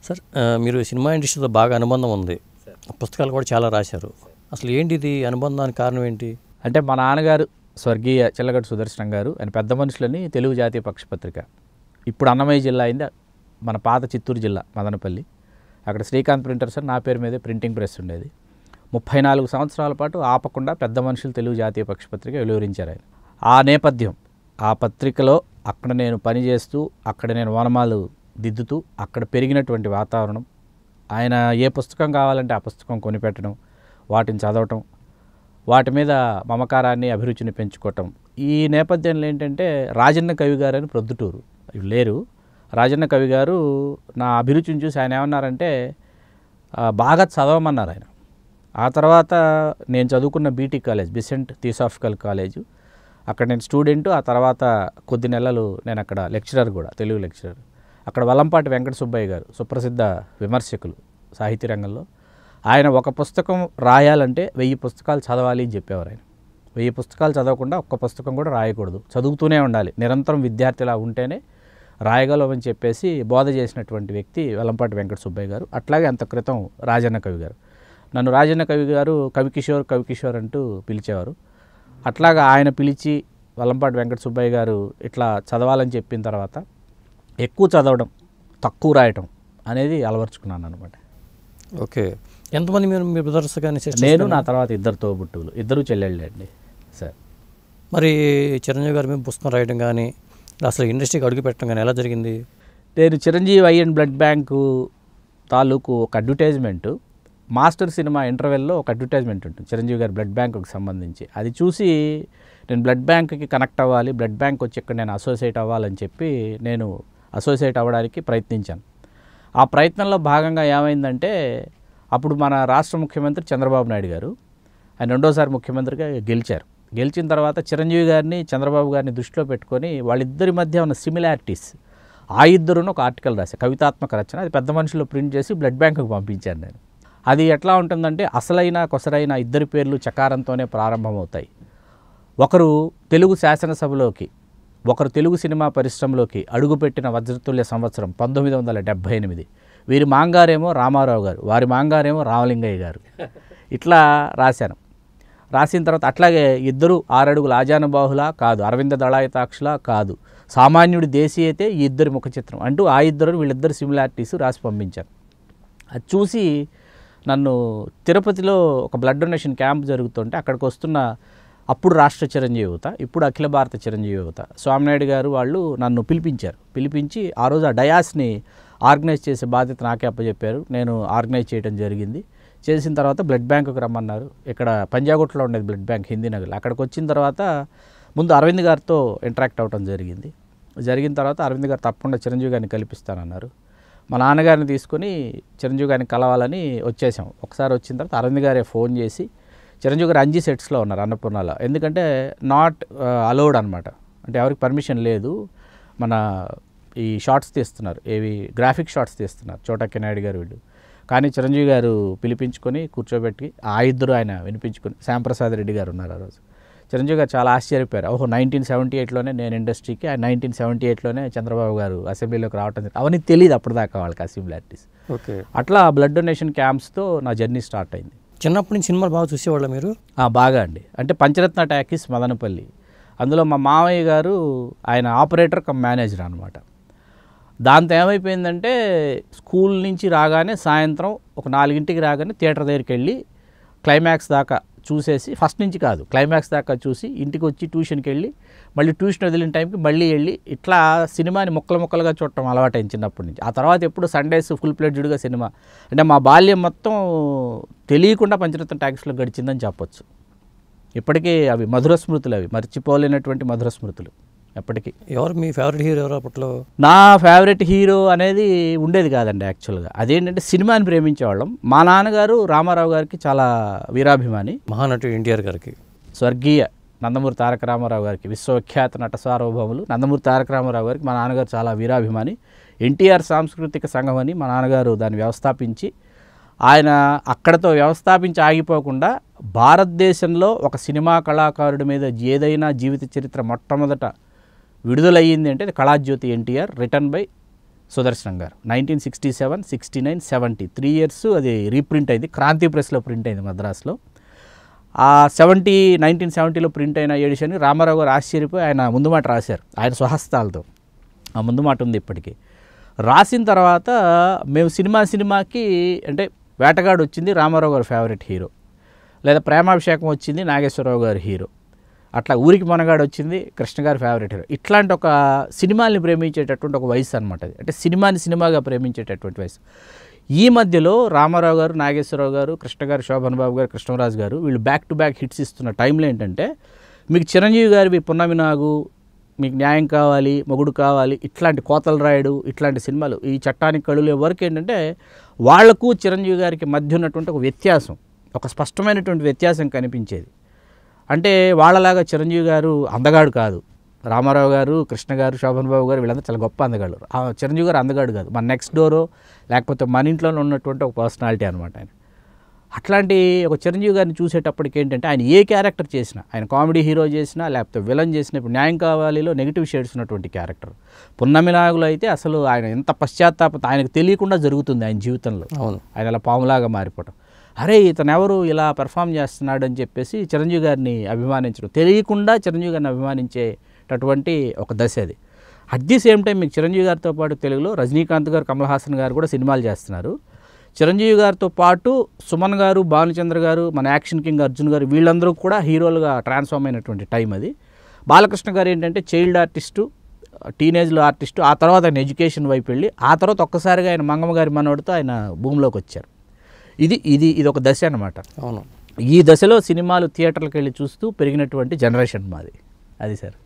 Sir మీరు cinema ఇండస్ట్రీతో బాగా అనుబంధం ఉంది, పుస్తకాలు కూడా చాలా రాశారు. అసలు ఏంటి ఇది అనుబంధానికి కారణం ఏంటి? అంటే మా నాన్నగారు స్వర్గీయ చిల్లగడ్డ సుదర్శనం గారు ఆయన పెద్ద మనుషులని తెలుగు జాతీయ పక్షపత్రిక, ఇప్పుడు అన్నమయ్య జిల్లా అయింది, మన పాత చిత్తూరు జిల్లా మదనపల్లి, అక్కడ శ్రీకాంత్ ప్రింటర్స్ అని నా పేరు మీదే ప్రింటింగ్ ప్రెస్ ఉండేది. 34 సంవత్సరాల పాటు ఆపకుండా పెద్ద మనుషులు తెలుగు జాతీయ పక్షపత్రిక వెలువరించారు ఆయన. ఆ నేపథ్యం, ఆ పత్రికలో అక్కడ నేను పనిచేస్తూ, అక్కడ నేను వనమాలు దిద్దుతూ, అక్కడ పెరిగినటువంటి వాతావరణం, ఆయన ఏ పుస్తకం కావాలంటే ఆ పుస్తకం కొనిపెట్టడం, వాటిని చదవటం, వాటి మీద మమకారాన్ని అభిరుచిని పెంచుకోవటం. ఈ నేపథ్యంలో ఏంటంటే రాజన్న కవి గారు అని ప్రొద్దుటూరు లేరు, రాజన్న కవి గారు నా అభిరుచిని చూసి ఆయన ఏమన్నారంటే బాగా చదవమన్నారు ఆయన. ఆ తర్వాత నేను చదువుకున్న BT college, Besant theosophical college, అక్కడ నేను స్టూడెంటు. ఆ తర్వాత కొద్ది నెలలు నేను అక్కడ లెక్చరర్ కూడా, తెలుగు లెక్చరర్. అక్కడ వల్లంపాటి వెంకట సుబ్బయ్య గారు సుప్రసిద్ధ విమర్శకులు సాహితీ రంగంలో, ఆయన ఒక పుస్తకం రాయాలంటే 1000 పుస్తకాలు చదవాలి అని చెప్పేవారు ఆయన. 1000 పుస్తకాలు చదవకుండా ఒక్క పుస్తకం కూడా రాయకూడదు, చదువుతూనే ఉండాలి, నిరంతరం విద్యార్థిలా ఉంటేనే రాయగలవని చెప్పేసి బోధ చేసినటువంటి వ్యక్తి వల్లంపాటి వెంకట సుబ్బయ్య గారు. అట్లాగే అంత క్రితం రాజన్న కవి గారు. నన్ను రాజన్న కవి గారు కవికిషోర్ అంటూ పిలిచేవారు. అట్లాగా ఆయన పిలిచి వల్లంపాటి వెంకట సుబ్బయ్య గారు ఇట్లా చదవాలని చెప్పిన తర్వాత ఎక్కువ చదవడం, తక్కువ రాయటం అనేది అలవర్చుకున్నాను అనమాట. ఓకే, ఎంతమంది మీ బ్రదర్స్ కానీ? నేను, నా తర్వాత 2 తోబుట్టువులు, 2 చెల్లెళ్ళే అండి సార్. మరి చిరంజీవి గారి మీద పుస్తకం రాయడం కానీ, అసలు ఇండస్ట్రీకి అడుగు పెట్టడం కానీ ఎలా జరిగింది? నేను Chiranjeevi eye and blood bank తాలూకు ఒక అడ్వర్టైజ్మెంటు, మాస్టర్ సినిమా ఇంటర్వెల్లో ఒక అడ్వర్టైజ్మెంట్ ఉంటుంది చిరంజీవి గారి బ్లడ్ బ్యాంకుకి సంబంధించి. అది చూసి నేను బ్లడ్ బ్యాంక్కి కనెక్ట్ అవ్వాలి, బ్లడ్ బ్యాంక్ వచ్చి ఇక్కడ నేను అసోసియేట్ అవ్వాలని చెప్పి నేను అసోసియేట్ అవ్వడానికి ప్రయత్నించాను. ఆ ప్రయత్నంలో భాగంగా ఏమైందంటే, అప్పుడు మన రాష్ట్ర ముఖ్యమంత్రి చంద్రబాబు నాయుడు గారు, ఆయన 2వ ముఖ్యమంత్రిగా గెలిచారు. గెలిచిన తర్వాత చిరంజీవి గారిని, చంద్రబాబు గారిని దృష్టిలో పెట్టుకొని వాళ్ళిద్దరి మధ్య ఉన్న సిమిలారిటీస్, ఆ ఇద్దరును ఒక ఆర్టికల్ రాశారు, కవితాత్మక రచన. అది పెద్ద మనుషులు ప్రింట్ చేసి బ్లడ్ బ్యాంకుకి పంపించాను నేను. అది ఎట్లా ఉంటుందంటే, అసలైన కొసరైన ఇద్దరి పేర్లు చకారంతోనే ప్రారంభమవుతాయి. ఒకరు తెలుగు శాసనసభలోకి, ఒకరు తెలుగు సినిమా పరిశ్రమలోకి అడుగుపెట్టిన వజ్రతుల్య సంవత్సరం 1978. వీరి మాంగారేమో రామారావు గారు, వారి మాంగారేమో రామలింగయ్య గారు. ఇట్లా రాశాను. రాసిన తర్వాత అట్లాగే ఇద్దరు 6 అడుగుల ఆజానుబాహులా కాదు, అరవింద దళాయతాక్షులా కాదు, సామాన్యుడి దేశీయతే ఈ ఇద్దరి ముఖ చిత్రం అంటూ ఆ ఇద్దరు వీళ్ళిద్దరు సిమిలారిటీస్ రాసి పంపించాను. అది చూసి నన్ను తిరుపతిలో ఒక బ్లడ్ డొనేషన్ క్యాంప్ జరుగుతుంటే అక్కడికి వస్తున్న అప్పుడు రాష్ట్ర చిరంజీవి యువత, ఇప్పుడు అఖిల భారత చిరంజీవి యువత స్వామినాయుడు గారు వాళ్ళు నన్ను పిలిపించారు. పిలిపించి ఆ రోజు ఆ డయాస్ని ఆర్గనైజ్ చేసే బాధ్యత నాకే అప్పచెప్పారు. నేను ఆర్గనైజ్ చేయడం జరిగింది. చేసిన తర్వాత బ్లడ్ బ్యాంకుకి రమ్మన్నారు. ఇక్కడ పంజాగుట్లో ఉండేది బ్లడ్ బ్యాంక్, హిందీ నగర్లో. అక్కడికి వచ్చిన తర్వాత ముందు అరవింద్ గారితో ఇంటరాక్ట్ అవ్వడం జరిగింది. జరిగిన తర్వాత అరవింద్ గారు తప్పకుండా చిరంజీవి గారిని కల్పిస్తానన్నారు. మా నాన్నగారిని తీసుకొని చిరంజీవి గారిని కలవాలని వచ్చేసాం. ఒకసారి వచ్చిన తర్వాత అరవింద్ గారే ఫోన్ చేసి, చిరంజీవి గారు అంజీ సెట్స్లో ఉన్నారు అన్నపూర్ణలో, ఎందుకంటే నాట్ అలౌడ్ అనమాట, అంటే ఎవరికి పర్మిషన్ లేదు, మన ఈ షార్ట్స్ తీస్తున్నారు, ఏవి గ్రాఫిక్ షార్ట్స్ తీస్తున్నారు చోటా నాయుడు గారు వీళ్ళు. కానీ చిరంజీవి గారు పిలిపించుకొని కూర్చోబెట్టి ఆ ఇద్దరు ఆయన వినిపించుకొని, శ్యాంప్రసాద్ రెడ్డి గారు ఉన్నారు ఆ రోజు. చిరంజీవి గారు చాలా ఆశ్చర్యపోయారు. ఓహో, 1978లోనే నేను ఇండస్ట్రీకి, 1978లోనే చంద్రబాబు గారు అసెంబ్లీలోకి రావటం, అవన్నీ తెలియదు అప్పటిదాకా వాళ్ళకి ఆ సిమిలారిటీస్. ఓకే, అట్లా బ్లడ్ డొనేషన్ క్యాంప్స్తో నా జర్నీ స్టార్ట్ అయింది. చిన్నప్పటి నుంచి సినిమాలు బాగా చూసేవాళ్ళ మీరు? బాగా అండి. అంటే పంచరత్న టాకీస్ మదనపల్లి, అందులో మా మామయ్య గారు ఆయన ఆపరేటర్ కమ్ మేనేజర్ అనమాట. దాంతో ఏమైపోయిందంటే, స్కూల్ నుంచి రాగానే సాయంత్రం ఒక 4ంటికి రాగానే థియేటర్ దగ్గరికి వెళ్ళి క్లైమాక్స్ దాకా చూసేసి, ఫస్ట్ నుంచి కాదు క్లైమాక్స్ దాకా చూసి ఇంటికి వచ్చి ట్యూషన్కి వెళ్ళి, మళ్ళీ ట్యూషన్ వదిలిన టైంకి మళ్ళీ వెళ్ళి, ఇట్లా సినిమాని ముక్కలుగా చూడటం అలవాటైంది చిన్నప్పటి నుంచి. ఆ తర్వాత ఎప్పుడు సండేస్ ఫుల్ ప్లేడ్జ్డ్గా సినిమా, అంటే మా బాల్యం మొత్తం తెలియకుండా పంచరత్న టాకీస్లో గడిచిందని చెప్పొచ్చు. ఇప్పటికీ అవి మధుర స్మృతులు, అవి మర్చిపోలేనటువంటి మధుర స్మృతులు ఎప్పటికీ. ఎవరు మీ ఫేవరెట్ హీరో ఎవరు అప్పట్లో? నా ఫేవరెట్ హీరో అనేది ఉండేది కాదండి యాక్చువల్గా. అదేంటంటే సినిమాని ప్రేమించేవాళ్ళం. మా నాన్నగారు రామారావు గారికి చాలా వీరాభిమాని, మహానటుడు ఎన్టీఆర్ గారికి, స్వర్గీయ నందమూరి తారక రామారావు గారికి, విశ్వవిఖ్యాత నట సార్వభౌములు నందమూరి తారక రామారావు గారికి మా నాన్నగారు చాలా వీరాభిమాని. ఎన్టీఆర్ సాంస్కృతిక సంఘం అని మా నాన్నగారు దాన్ని వ్యవస్థాపించి, ఆయన అక్కడతో వ్యవస్థాపించి ఆగిపోకుండా భారతదేశంలో ఒక సినిమా కళాకారుడి మీద ఏదైనా జీవిత చరిత్ర మొట్టమొదట విడుదలయ్యింది అంటే అది కళాజ్యోతి ఎన్టీఆర్, రిటర్న్ బై సుదర్శనం గారు 1967, 69, 70 3 years అది రీప్రింట్ అయింది. క్రాంతి ప్రెస్లో ప్రింట్ అయింది మద్రాసులో. ఆ 1970లో ప్రింట్ అయిన ఎడిషన్ని రామారావు గారు ఆశ్చర్యపోయి ఆయన ముందు మాట రాశారు ఆయన స్వహస్తాలతో. ఆ ముందు మాట ఉంది ఇప్పటికీ. రాసిన తర్వాత మేము సినిమాకి అంటే వేటగాడు వచ్చింది రామారావు గారు ఫేవరెట్ హీరో, లేదా ప్రేమాభిషేకం వచ్చింది నాగేశ్వరరావు గారు హీరో, అట్లా ఊరికి మనగాడు వచ్చింది కృష్ణ గారి ఫేవరెట్ హీరో. ఇట్లాంటి ఒక సినిమాల్ని ప్రేమించేటటువంటి ఒక వయసు అనమాట అది. అంటే సినిమాగా ప్రేమించేటటువంటి వయసు. ఈ మధ్యలో రామారావు గారు, నాగేశ్వరరావు గారు, కృష్ణ గారు, శోభన్ బాబు గారు, కృష్ణరాజు గారు వీళ్ళు బ్యాక్ టు బ్యాక్ హిట్స్ ఇస్తున్న టైంలో ఏంటంటే మీకు చిరంజీవి గారివి పున్నమి నాగు, మీకు న్యాయం కావాలి, మొగుడు కావాలి, ఇట్లాంటి కోతల రాయుడు, ఇట్లాంటి సినిమాలు ఈ చట్టానికి కడులే వరకు ఏంటంటే వాళ్లకు చిరంజీవి గారికి మధ్య ఉన్నటువంటి ఒక వ్యత్యాసం, ఒక స్పష్టమైనటువంటి వ్యత్యాసం కనిపించేది. అంటే వాళ్ళలాగా చిరంజీవి గారు అందగాడు కాదు, రామారావు గారు, కృష్ణ గారు, శోభన్ బాబు గారు వీళ్ళందరూ చాలా గొప్ప అందగాడు. చిరంజీవి గారు అందగాడు కాదు, మన నెక్స్ట్ డోరో లేకపోతే మన ఇంట్లోనే ఉన్నటువంటి ఒక పర్సనాలిటీ అనమాట ఆయన. అట్లాంటి ఒక చిరంజీవి గారిని చూసేటప్పటికి ఏంటంటే ఆయన ఏ క్యారెక్టర్ చేసినా, ఆయన కామెడీ హీరో చేసినా లేకపోతే విలన్ చేసినా, ఇప్పుడు న్యాయం కావాలిలో నెగిటివ్ షేడ్స్ ఉన్నటువంటి క్యారెక్టర్, పున్నమి నాగులో అయితే అసలు ఆయన ఎంత పశ్చాత్తాపం ఆయనకు తెలియకుండా జరుగుతుంది ఆయన జీవితంలో. ఆయన అలా పాములాగా మారిపోవటం, అరే ఇతను ఎవరు ఇలా పెర్ఫామ్ చేస్తున్నాడు అని చెప్పేసి చిరంజీవి గారిని అభిమానించడం, తెలియకుండా చిరంజీవి గారిని అభిమానించేటటువంటి ఒక దశ అది. అట్ ది సేమ్ టైం మీకు చిరంజీవి గారితో పాటు తెలుగులో రజనీకాంత్ గారు, కమల్ హాసన్ గారు కూడా సినిమాలు చేస్తున్నారు. చిరంజీవి గారితో పాటు సుమన్ గారు, భానుచంద్ర గారు, మన యాక్షన్ కింగ్ అర్జున్ గారు వీళ్ళందరూ కూడా హీరోలుగా ట్రాన్స్ఫార్మ్ అయినటువంటి టైం అది. బాలకృష్ణ గారు ఏంటంటే చైల్డ్ ఆర్టిస్టు, టీనేజ్లో ఆర్టిస్టు, ఆ తర్వాత ఆయన ఎడ్యుకేషన్ వైపు వెళ్ళి ఆ తర్వాత ఒక్కసారిగా ఆయన మంగమ్మ గారి మనవడితో ఆయన భూమిలోకి వచ్చారు. ఇది ఒక దశ అనమాట. అవును, ఈ దశలో సినిమాలు థియేటర్లకు వెళ్ళి చూస్తూ పెరిగినటువంటి జనరేషన్ మాది అది సార్.